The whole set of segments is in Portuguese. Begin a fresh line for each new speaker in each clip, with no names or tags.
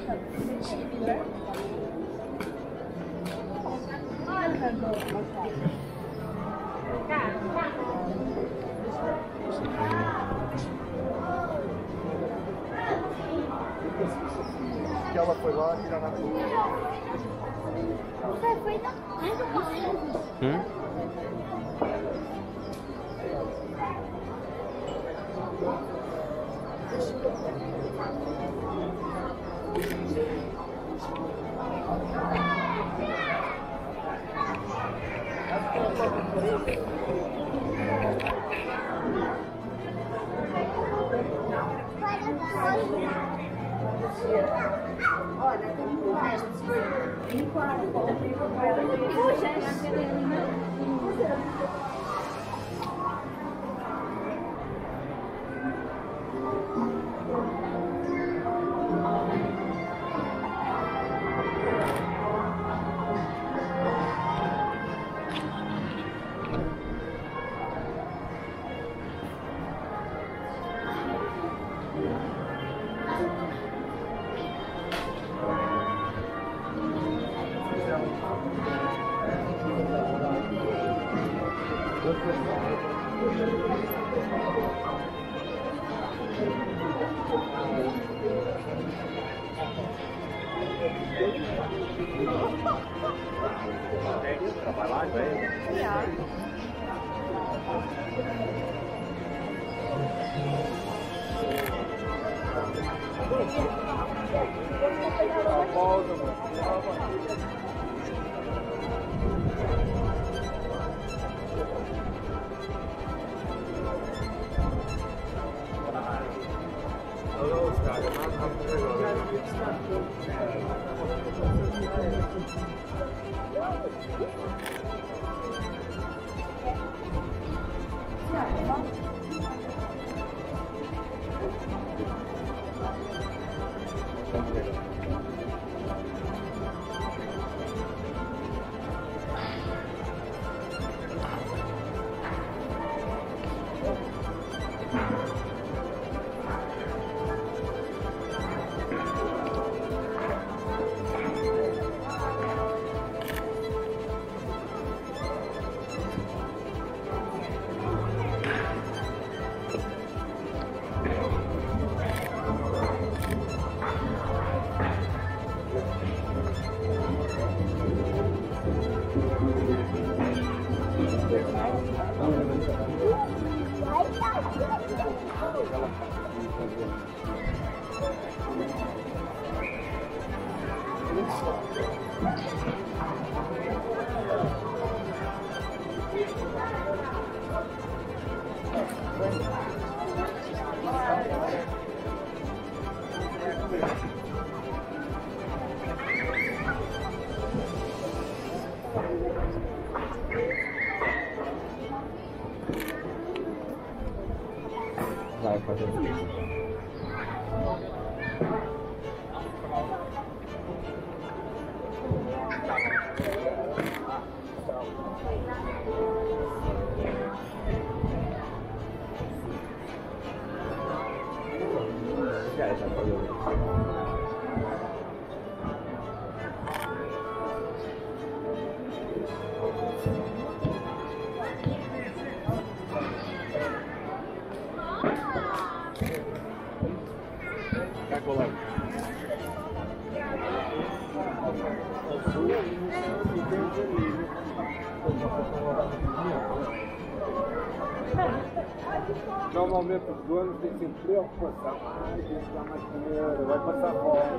Que ela foi lá tirar na rua.
Vai fazer isso.
Normalmente os donos têm sempre preocupação. Tem que dar mais dinheiro, vai passar fome.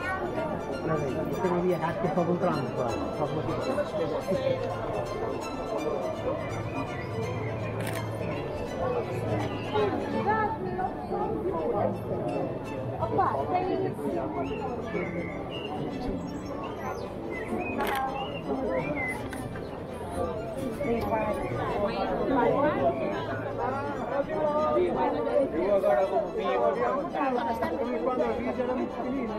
Você não via nada que eu só vou entrar no quarto.
Eu agora vou vir, quando eu vi já era muito pequenino.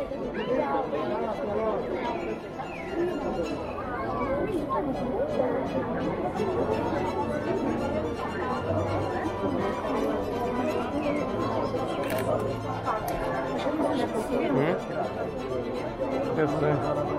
Eu sei.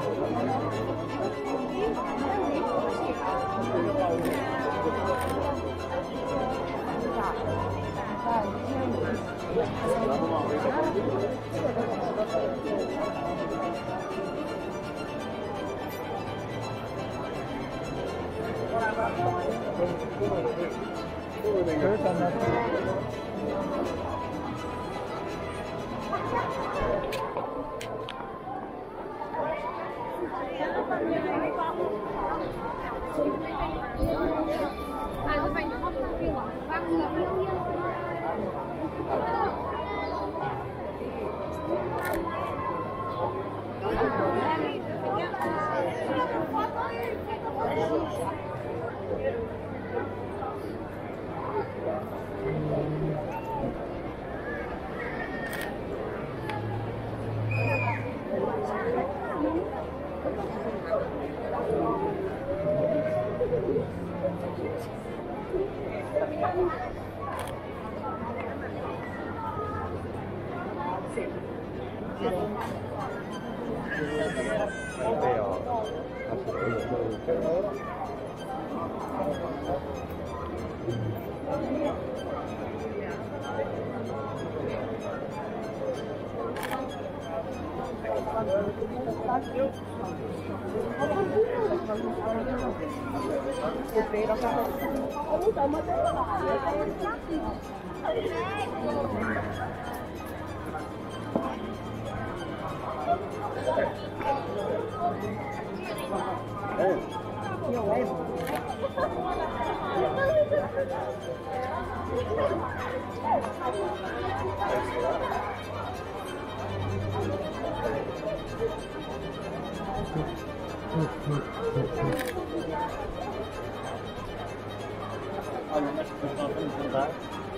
Olha, mas depois nós vamos andar.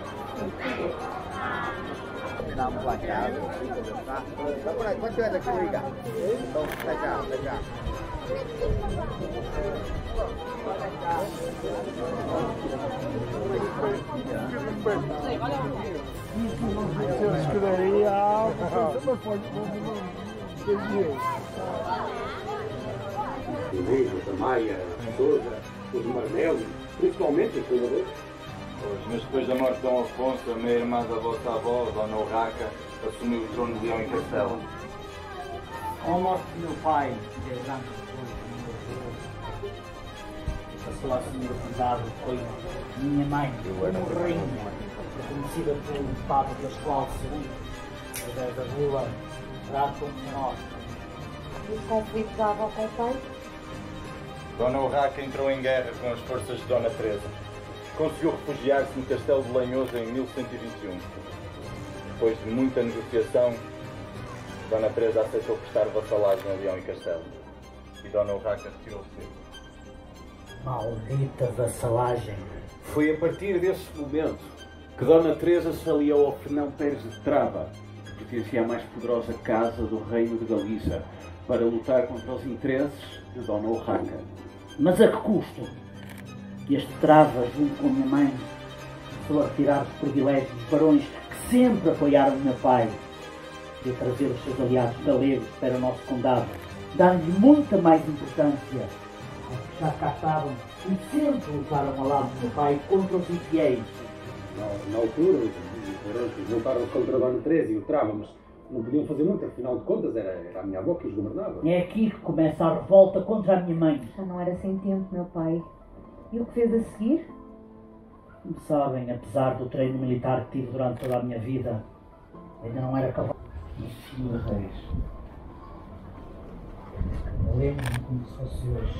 Vamos lá casa. Agora, quanto é daqui, liga? Então, vai cá, vai cá.
Escuderia
O Reis, a Maia, a Sousa, os Marnelos, principalmente os fundadores.
Pois, mas depois da morte de Dom Afonso, a minha irmã da vossa avó, Dona Urraca, assumiu o trono de Leão e Castelo.
Com a morte do meu pai, 10 anos depois do meu avô, passou a assumir o condado, foi minha mãe, uma rainha, reconhecida pelo Papa Pascoal II, através da bula Tratum Menor.
E os conflitos da avó com o pai?
Dona Urraca entrou em guerra com as forças de Dona Teresa. Conseguiu refugiar-se no Castelo de Lanhoso em 1121. Depois de muita negociação, Dona Teresa aceitou prestar vassalagem a Leão e Castelo. E Dona Urraca retirou-se.
Maldita vassalagem!
Foi a partir desse momento que Dona Teresa se aliou ao Fernão Pérez de Trava, que pertencia à mais poderosa casa do Reino de Galiza, para lutar contra os interesses de Dona Urraca.
Mas a que custo? Este Trava, junto com a minha mãe, começou a retirar os privilégios dos barões que sempre apoiaram o meu pai e a trazer os seus aliados galegos para o nosso condado, dando-lhe muita mais importância aos que já cá estavam e sempre lutaram ao lado do meu pai contra os infiéis.
Na altura, os barões voltaram contra Dona Teresa e o Trava, mas não podiam fazer muito, afinal de contas era a minha avó que os governava.
É aqui que começa a revolta contra a minha mãe.
Já não era sem tempo, meu pai. E o que fez a seguir?
Como sabem, apesar do treino militar que tive durante toda a minha vida, ainda não era capaz de filho de reis. Eu lembro-me como se fosse hoje.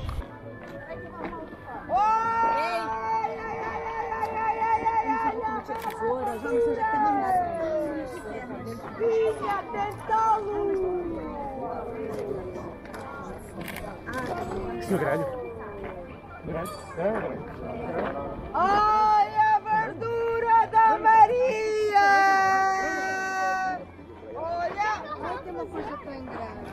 Vamos fazer tesoura, vamos fazer também.
Filha, tentá-lo! Ai, a verdura da Maria! Olha! Ai, tem uma coisa tão grande.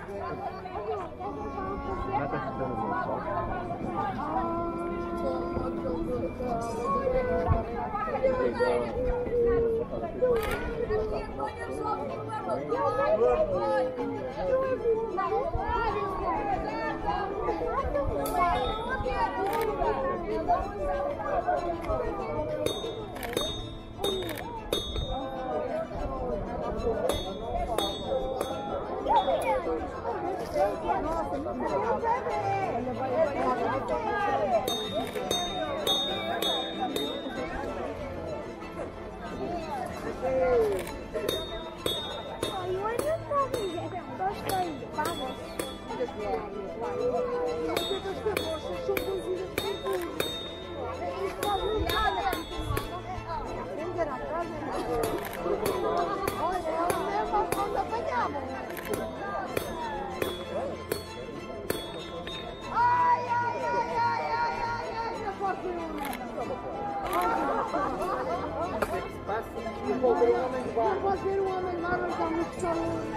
Não pode ver o homem lá, nós vamos só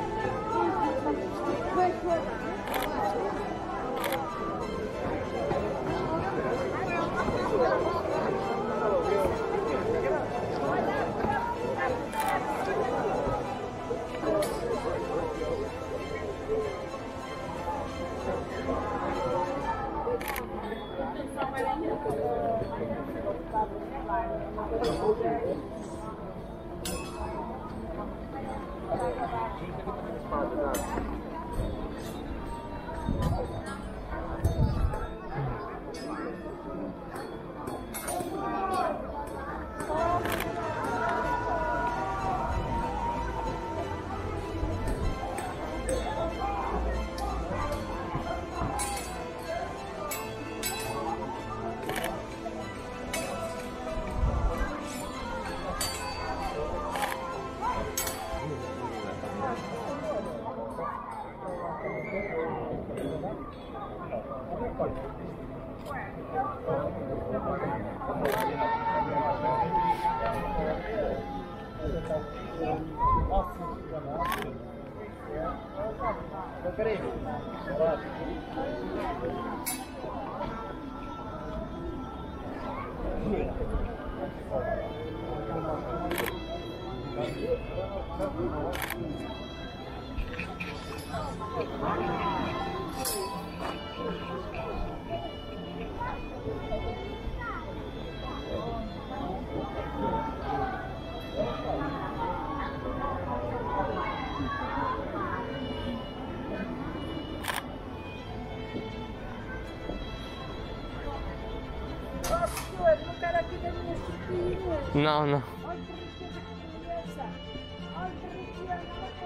Não, não.
Olha que riqueza que criança! Olha que riqueza!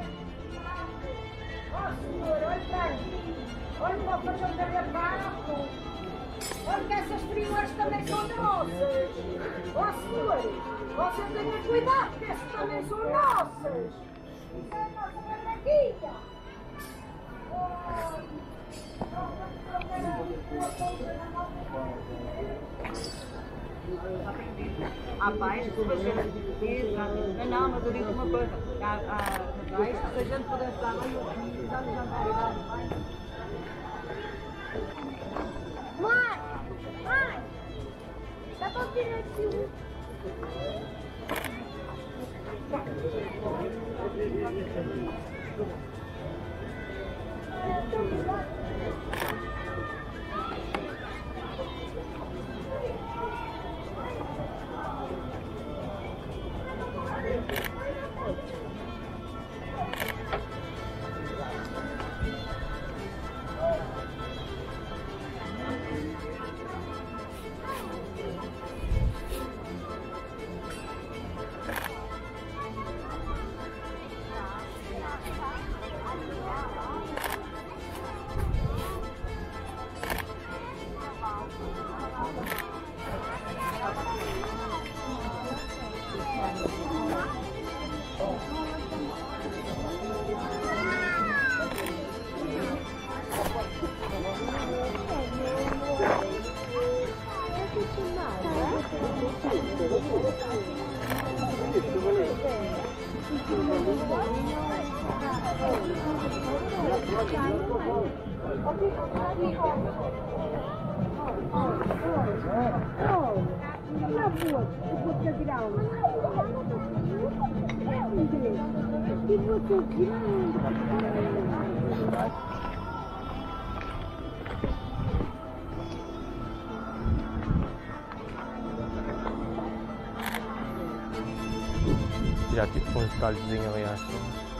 Ó senhor, olha para aqui! Olha para o feijão de garrafato! Olha que essas primas também são nossas! Ó senhor, você tenha cuidado que essas também são nossas! Isso é a nossa barraquinha!
Há pais que seja não, mas eu digo uma coisa, há pais que se a gente puder estar lá e já nos jantar.
Mãe! Mãe! Dá para vir aqui?
Já tipo uns detalhezinhos ali acho.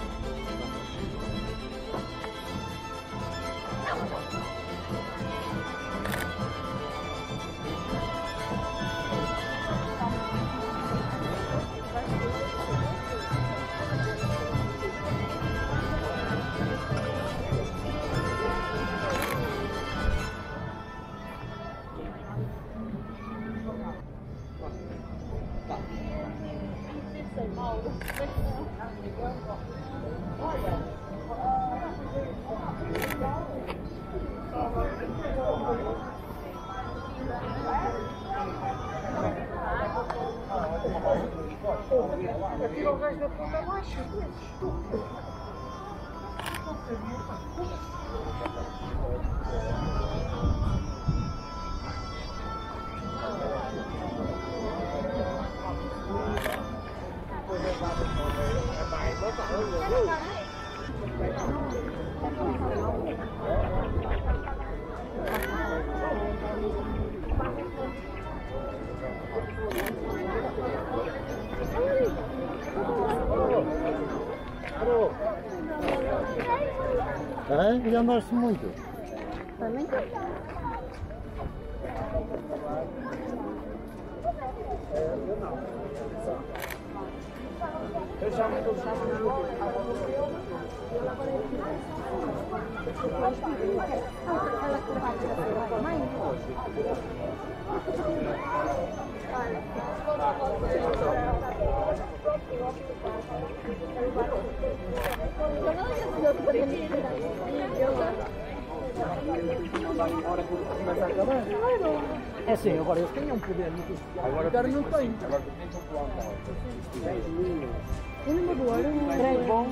Atira o gajo da ponta abaixo.
É? Já andaste muito?
Também.
É sim, agora eles têm um poder muito especial. Agora não tem.
Um animador, um grande bom.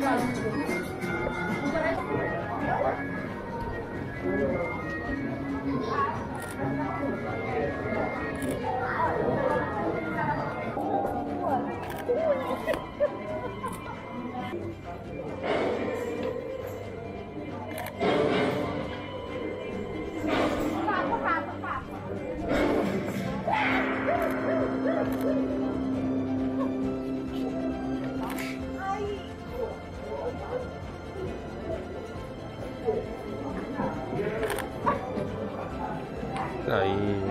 Aí.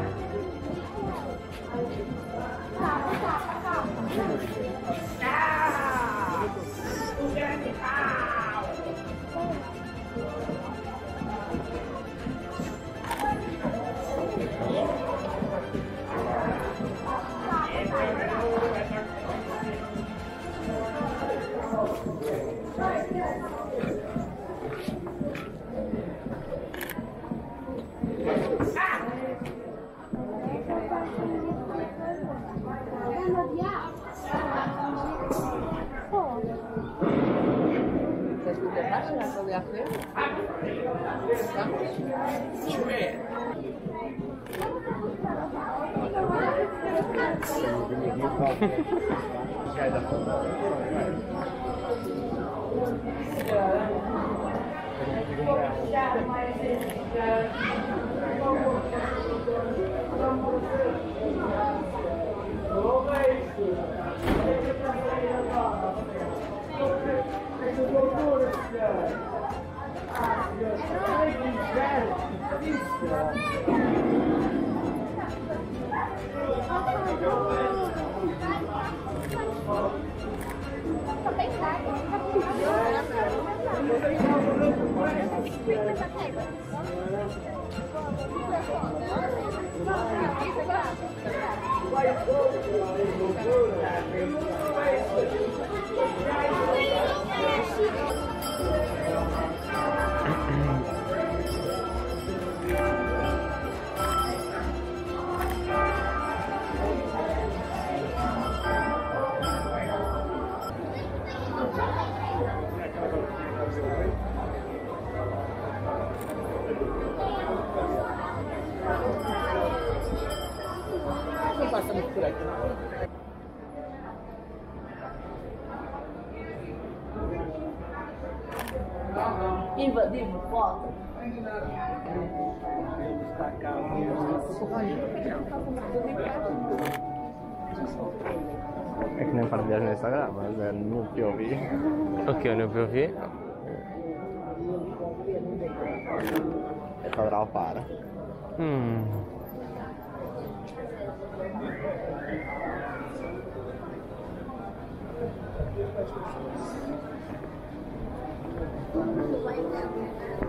Passamos por aqui. Invadimos, volta.
É que nem partilhas no Instagram, mas é no POV. O que? No POV?
É quadral para.
Vai